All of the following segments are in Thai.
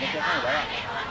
เช็คให้แล้วอ่ะ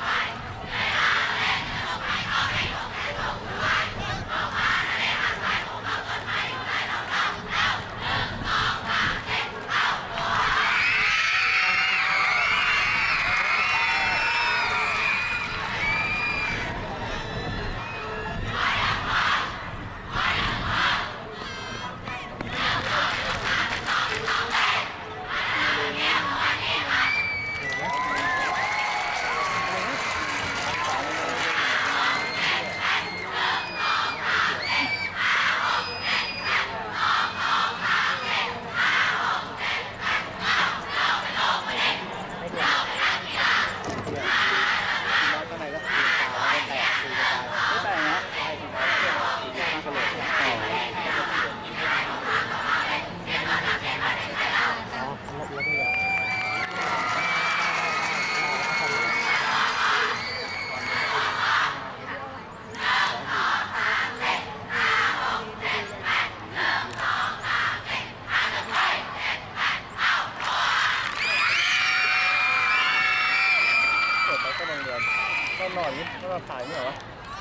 ก็หน่อยนี่ก็ถ่ายนี่เหรอ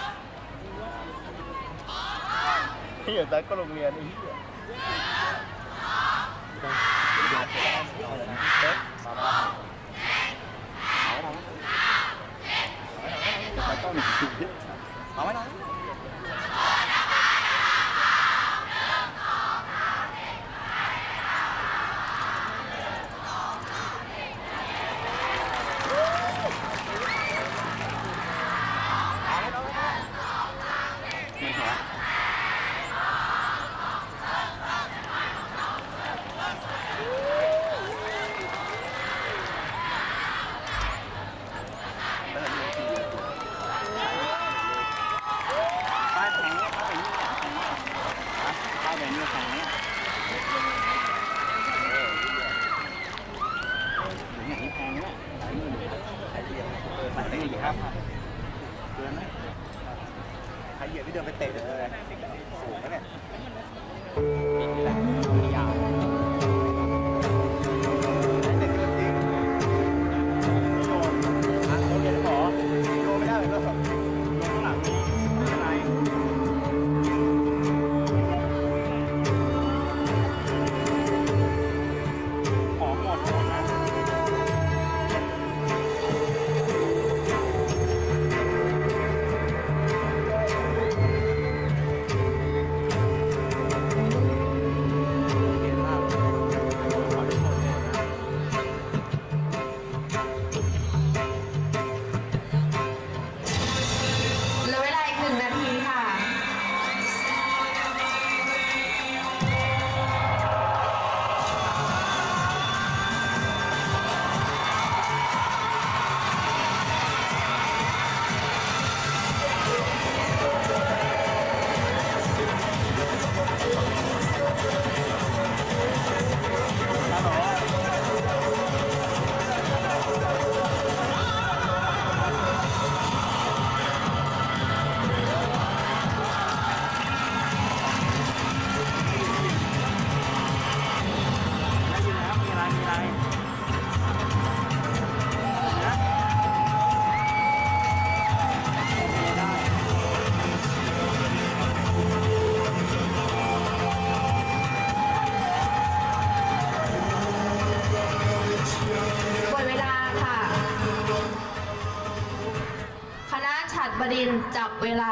ที่อยู่ใต้ก็โรงเรียนนี่เอาไหมน้องใครเหยียบพี่เดินไปเตะเลยสูงแล้วเนี่ยบดินทร์จับเวลา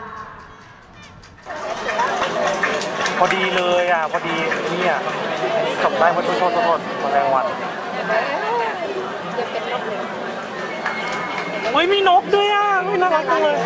พอดีเลยอ่ะพอดีนี่อ่ะจบได้มาโทษแมลงวันเฮ้ยมีนกด้วยอ่ะน่ารักจังเลย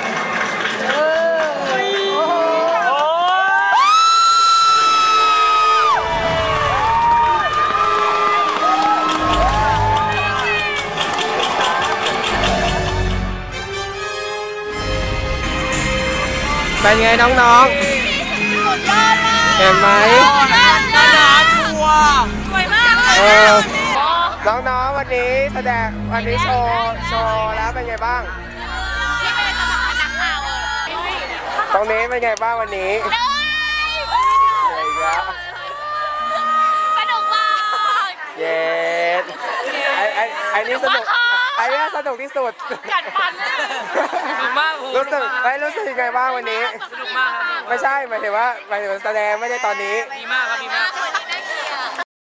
เป็นไงน้องๆเห็นไหมสนามทัวร์สวยมากเลยน้องๆวันนี้แสดงวันนี้โชว์แล้วเป็นไงบ้างตรงนี้เป็นไงบ้างวันนี้สนุกมากเย้ไอ้นี่สนุกอันนี้สนุกที่สุดกัดฟันนะสนุกมากโหรู้สึกไม่รู้สึกยังไงบ้างวันนี้สนุกมากครับไม่ใช่หมายถึงว่าแสดงไม่ได้ตอนนี้ดีมากครับดีมาก